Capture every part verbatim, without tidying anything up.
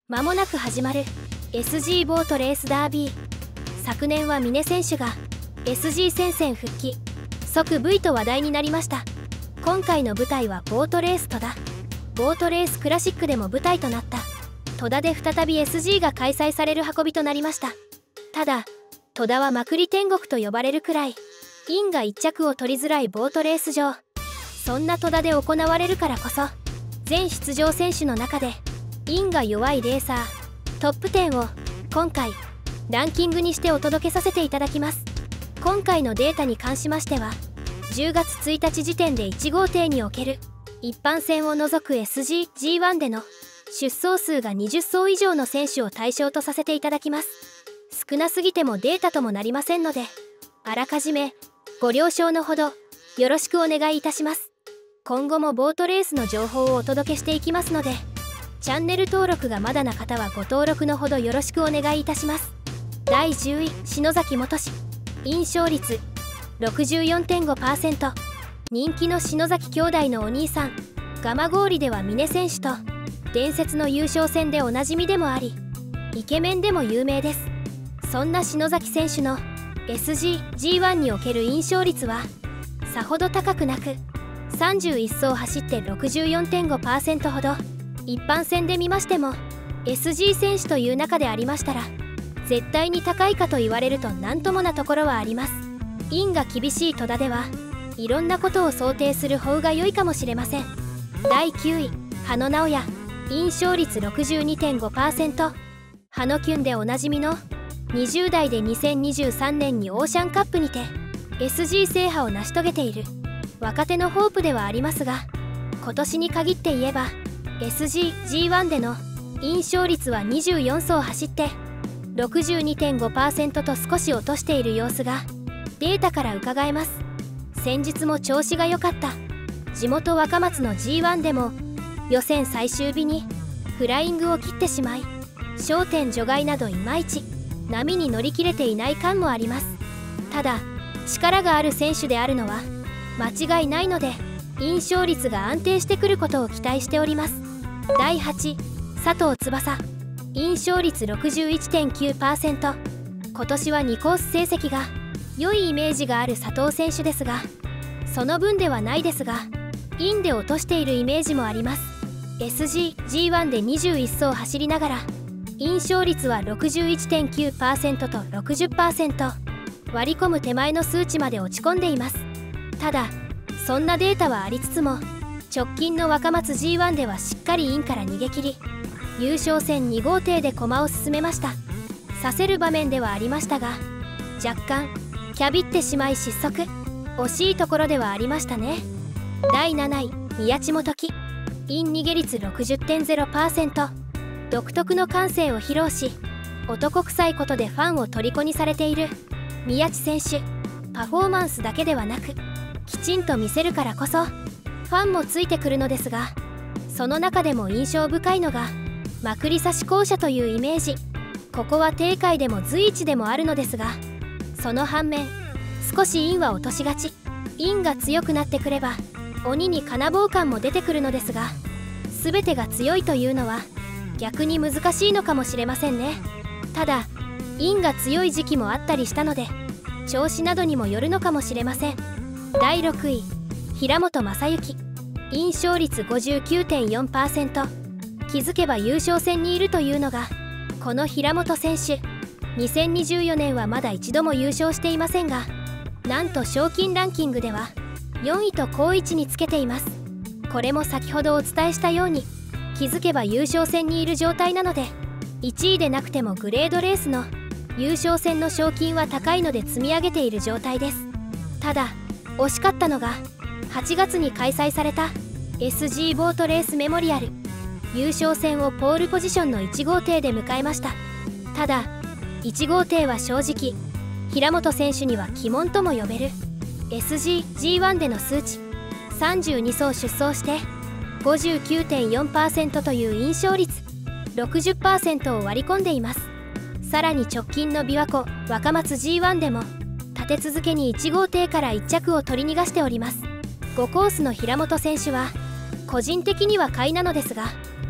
間もなく始まる エスジー ボートレースダービー。昨年は峰選手が エスジー 戦線復帰即 ブイ と話題になりました。今回の舞台はボートレース戸田。ボートレースクラシックでも舞台となった戸田で再び エスジー が開催される運びとなりました。ただ戸田はまくり天国と呼ばれるくらいインがいっ着を取りづらいボートレース場。そんな戸田で行われるからこそ全出場選手の中でインが弱いレーサートップじゅうを今回ランキングにしてお届けさせていただきます。今回のデータに関しましてはじゅうがつついたち時点でいち号艇における一般戦を除く エスジージーワン での出走数がにじゅっそう以上の選手を対象とさせていただきます。少なすぎてもデータともなりませんのであらかじめご了承のほどよろしくお願いいたします。今後もボートレースの情報をお届けしていきますのでチャンネル登録がまだな方はご登録のほどよろしくお願いいたします。だいじゅうい篠崎元志。印象率 ろくじゅうよんてんごパーセント。 人気の篠崎兄弟のお兄さん蒲郡では峰選手と伝説の優勝戦でおなじみでもありイケメンでも有名です。そんな篠崎選手の エスジージーワン における印象率はさほど高くなくさんじゅういっそう走って ろくじゅうよんてんごパーセント ほど。一般戦で見ましても エスジー 選手という中でありましたら絶対に高いかと言われると何ともなところはあります。インが厳しい戸田ではいろんなことを想定する方が良いかもしれません。だいきゅうい羽野直哉。印象率 ろくじゅうにてんごパーセント。羽野キュンでおなじみのにじゅう代でにせんにじゅうさんねんにオーシャンカップにて エスジー 制覇を成し遂げている若手のホープではありますが今年に限って言えば エスジージーワン での印象率はにじゅうよんそう走って ろくじゅうにてんごパーセント と少し落としている様子がデータから伺えます。先日も調子が良かった地元若松の ジーワン でも予選最終日にフライングを切ってしまい焦点除外などいまいち波に乗り切れていない感もあります。ただ力がある選手であるのは間違いないので印象率が安定してくることを期待しております。だいはちい佐藤翼。印象率 ろくじゅういちてんきゅうパーセント。今年はにコース成績が良いイメージがある佐藤選手ですがその分ではないですがインで落としているイメージもあります。 エスジージーワン でにじゅういっそう走りながら印象率は ろくじゅういちてんきゅうパーセント と ろくじゅっパーセント。 割り込む手前の数値まで落ち込んでいます。ただそんなデータはありつつも直近の若松 ジーワン ではしっかりインから逃げ切り優勝戦に号艇で駒を進めました。させる場面ではありましたが若干キャビってしまい失速惜しいところではありましたね。だいなない宮地元樹。イン逃げ率 ろくじゅってんゼロパーセント。独特の感性を披露し男臭いことでファンを虜にされている宮地選手。パフォーマンスだけではなくきちんと見せるからこそファンもついてくるのですがその中でも印象深いのがまくり差し校舎というイメージ。ここは定海でも随一でもあるのですがその反面少しインは落としがち。インが強くなってくれば鬼に金棒感も出てくるのですが全てが強いというのは逆に難しいのかもしれませんね。ただインが強い時期もあったりしたので調子などにもよるのかもしれません。だいろくい平本真之。印象率 ごじゅうきゅうてんよんパーセント。気づけば優勝戦にいるというのがこの平本選手。にせんにじゅうよねんはまだ一度も優勝していませんがなんと賞金ランキングではよんいと好位置につけています。これも先ほどお伝えしたように気づけば優勝戦にいる状態なのでいちいでなくてもグレードレースの優勝戦の賞金は高いので積み上げている状態です。ただ惜しかったのがはちがつに開催された エスジー ボートレースメモリアル。優勝戦をポールポジションのいち号艇で迎えました。ただいち号艇は正直平本選手には鬼門とも呼べる エスジージーワン での数値さんじゅうにそう出走して ごじゅうきゅうてんよんパーセント という印象率 ろくじゅっパーセント を割り込んでいます。さらに直近の琵琶湖若松 ジーワン でも立て続けにいち号艇からいっ着を取り逃がしております。ごコースの平本選手は個人的には買いなのですが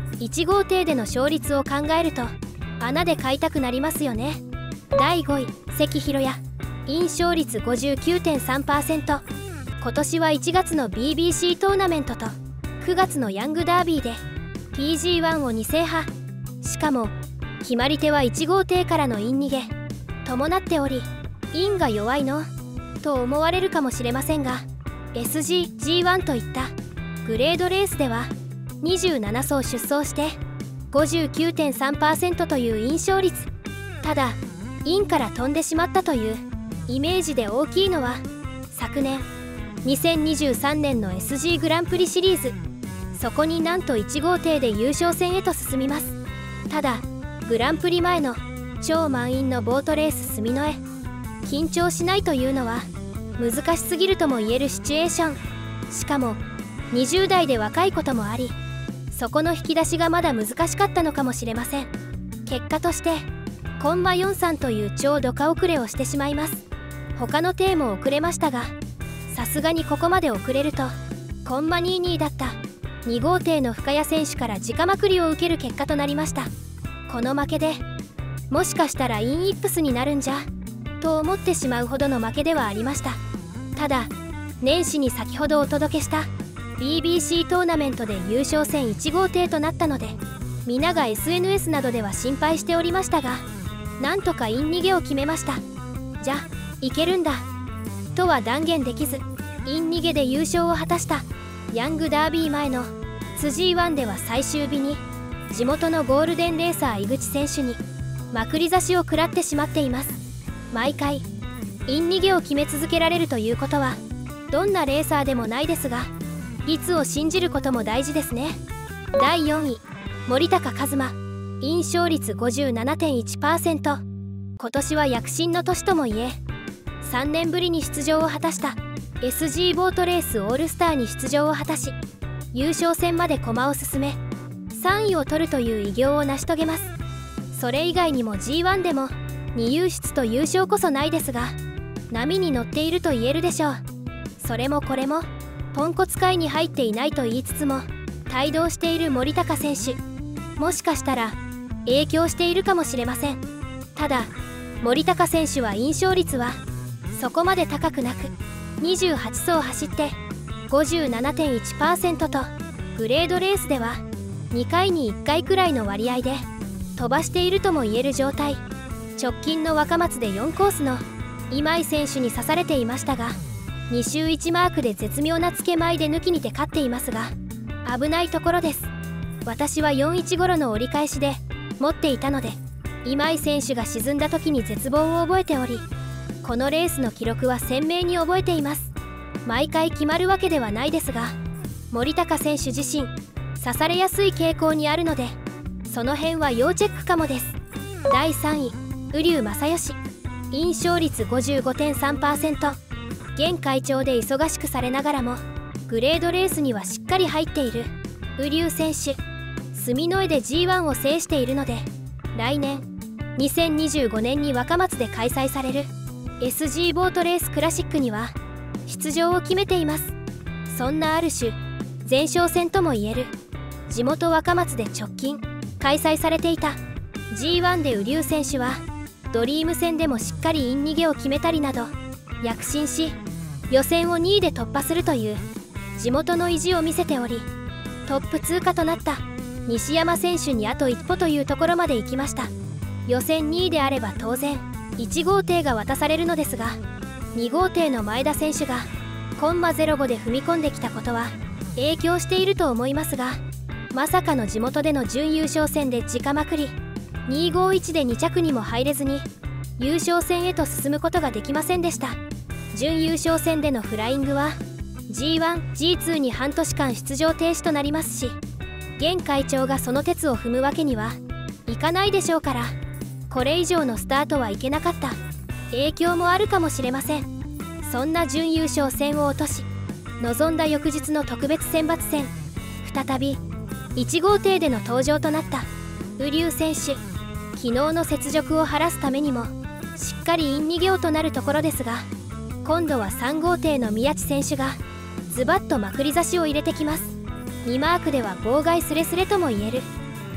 いち号艇での勝率を考えると穴で買いたくなりますよね。だいごい関弘也、イン勝率 ごじゅうきゅうてんさんパーセント。 今年はいちがつの ビービーシー トーナメントとくがつのヤングダービーで ピージーワン をに制覇。しかも決まり手はいち号艇からのイン逃げ伴っており、インが弱いのと思われるかもしれませんが、 エスジージーワン といったグレードレースではにじゅうななそう出走して ごじゅうきゅうてんさんパーセント というイン勝率。ただインから飛んでしまったというイメージで大きいのは、昨年にせんにじゅうさんねんの エスジー グランプリシリーズ、そこになんといち号艇で優勝戦へと進みます。ただグランプリ前の超満員のボートレース住之江、緊張しないというのは難しすぎるとも言えるシチュエーション。しかもにじゅう代で若いこともあり、そこの引き出しがまだ難しかったのかもしれません。結果としてコンマよんさんという超ドカ遅れをしてしまいます。他の艇も遅れましたが、さすがにここまで遅れるとコンマにじゅうにだったに号艇の深谷選手から直まくりを受ける結果となりました。この負けでもしかしたらインイップスになるんじゃと思ってしまうほどの負けではありました。ただ年始に先ほどお届けした ビービーシー トーナメントで優勝戦いち号艇となったので、皆が エスエヌエス などでは心配しておりましたが、なんとかイン逃げを決めました。じゃいけるんだとは断言できず、イン逃げで優勝を果たしたヤングダービー前の辻井湾では最終日に地元のゴールデンレーサー井口選手にまくり差しを食らってしまっています。毎回イン逃げを決め続けられるということはどんなレーサーでもないですが、いつを信じることも大事ですね。だいよんい森高和真、イン勝率 ごじゅうななてんいちパーセント。 今年は躍進の年ともいえ、さんねんぶりに出場を果たした エスジー ボートレースオールスターに出場を果たし、優勝戦まで駒を進めさんいを取るという偉業を成し遂げます。それ以外にも ジーワン でもに優出と優勝こそないですが、波に乗っていると言えるでしょう。それもこれもポンコツ界に入っていないと言いつつも帯同している森高選手、もしかしたら影響しているかもしれません。ただ森高選手はイン勝率はそこまで高くなくにじゅうはちそう走って ごじゅうななてんいちパーセント とグレードレースではにかいにいっかいくらいの割合で飛ばしているとも言える状態。直近の若松でよんコースの今井選手に刺されていましたが、に周いちマークで絶妙なつけまいで抜きにて勝っていますが、危ないところです。私はよんいち頃の折り返しで持っていたので、今井選手が沈んだ時に絶望を覚えており、このレースの記録は鮮明に覚えています。毎回決まるわけではないですが、森高選手自身刺されやすい傾向にあるので、その辺は要チェックかもです。だいさんい瓜生正義、イン勝率 ごじゅうごてんさんパーセント。 現会長で忙しくされながらもグレードレースにはしっかり入っている瓜生選手、住之江で ジーワン を制しているので、来年にせんにじゅうごねんに若松で開催される エスジー ボートレースクラシックには出場を決めています。そんなある種前哨戦ともいえる地元若松で直近開催されていた ジーワン で瓜生選手はドリーム戦でもしっかりイン逃げを決めたりなど躍進し、予選をにいで突破するという地元の意地を見せており、トップ通過となった西山選手にあと一歩というところまで行きました。予選にいであれば当然いち号艇が渡されるのですが、に号艇の前田選手がコンマゼロごで踏み込んできたことは影響していると思いますが、まさかの地元での準優勝戦で直まくりにごいちでに着にも入れずに優勝戦へと進むことができませんでした。準優勝戦でのフライングは ジーワン、ジーツー に半年間出場停止となりますし、現会長がその鉄を踏むわけにはいかないでしょうから、これ以上のスタートはいけなかった影響もあるかもしれません。そんな準優勝戦を落とし臨んだ翌日の特別選抜戦、再びいち号艇での登場となった瓜生選手、昨日の雪辱を晴らすためにもしっかりイン逃げようとなるところですが、今度はさん号艇の宮地選手がズバッとまくり差しを入れてきます。にマークでは妨害スレスレとも言える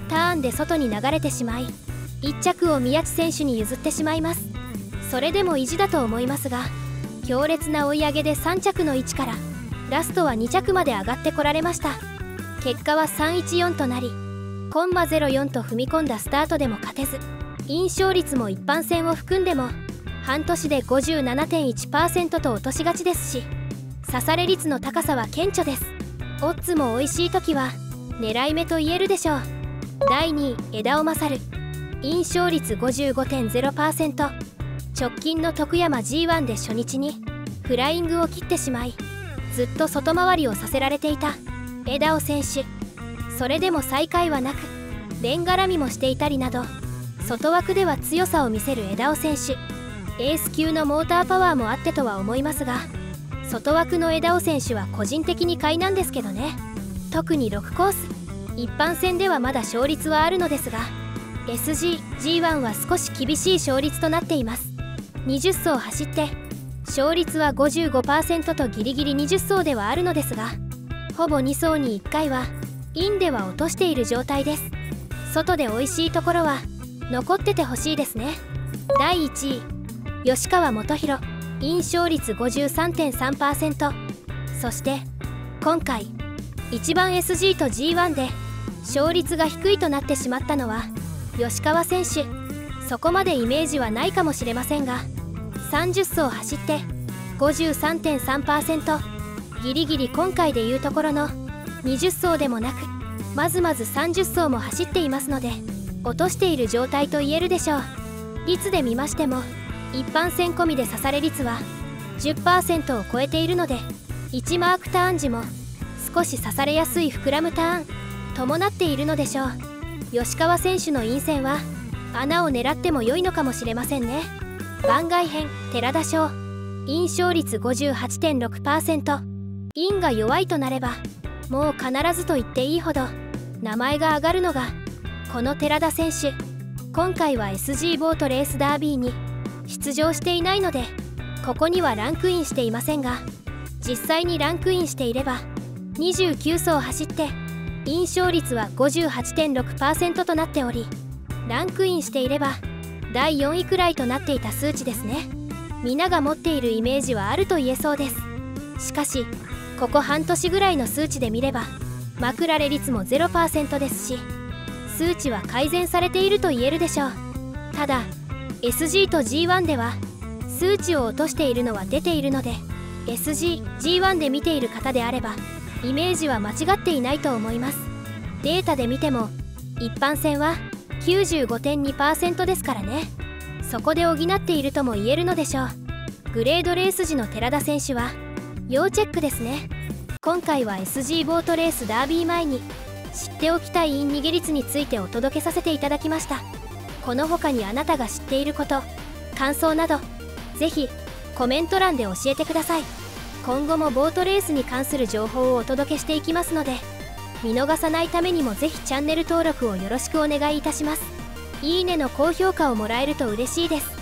ターンで外に流れてしまいいっ着を宮地選手に譲ってしまいます。それでも意地だと思いますが、強烈な追い上げでさん着の位置からラストはに着まで上がってこられました。結果はさんいちよんとなり、コンマゼロよんと踏み込んだスタートでも勝てず、印象率も一般戦を含んでも半年で ごじゅうななてんいちパーセント と落としがちですし、刺され率の高さは顕著です。オッズも美味しい時は狙い目と言えるでしょう。だいにい枝尾勝、印象率 ごじゅうごてんゼロパーセント。 直近の徳山 ジーワン で初日にフライングを切ってしまい、ずっと外回りをさせられていた枝尾選手。それでも最下位はなくレン絡みもしていたりなど、外枠では強さを見せる枝尾選手。エース級のモーターパワーもあってとは思いますが、外枠の枝尾選手は個人的に買いなんですけどね。特にろくコース一般戦ではまだ勝率はあるのですが、 エスジージーワン は少し厳しい勝率となっています。にじゅっ走走って勝率は ごじゅうごパーセント とギリギリにじゅっ走ではあるのですが、ほぼに走にいっかいはインでは落としている状態です。外で美味しいところは残っててほしいですね。だいいちい吉川元宏、印勝率 ごじゅうさんてんさんパーセント。 そして今回一番 エスジー と ジーワン で勝率が低いとなってしまったのは吉川選手。そこまでイメージはないかもしれませんが、さんじゅっ走走って ごじゅうさんてんさんパーセント、 ギリギリ今回でいうところのにじゅっ走でもなく、まずまずさんじゅっ走も走っていますので落としている状態と言えるでしょう。率で見ましても一般戦込みで刺され率は じゅっパーセント を超えているので、いちマークターン時も少し刺されやすい膨らむターン伴っているのでしょう。吉川選手の陰線は穴を狙っても良いのかもしれませんね。番外編寺田翔、印勝率 ごじゅうはちてんろくパーセント。 陰が弱いとなればもう必ずと言っていいほど名前が挙がるのがこの寺田選手。今回は エスジー ボートレースダービーに出場していないのでここにはランクインしていませんが、実際にランクインしていればにじゅうきゅう走走って印勝率は ごじゅうはちてんろくパーセント となっており、ランクインしていればだいよんいくらいとなっていた数値ですね。皆が持っているイメージはあると言えそうです。しかしここ半年ぐらいの数値で見ればまくられ率も ゼロパーセント ですし、数値は改善されていると言えるでしょう。ただ エスジー と ジーワン では数値を落としているのは出ているので、 エスジー、ジーワン で見ている方であればイメージは間違っていないと思います。データで見ても一般戦は きゅうじゅうごてんにパーセント ですからね。そこで補っているとも言えるのでしょう。グレードレース時の寺田選手は要チェックですね。今回は エスジー ボートレースダービー前に知っておきたいイン逃げ率についてお届けさせていただきました。この他にあなたが知っていること、感想などぜひコメント欄で教えてください。今後もボートレースに関する情報をお届けしていきますので、見逃さないためにもぜひチャンネル登録をよろしくお願いいたします。いいねの高評価をもらえると嬉しいです。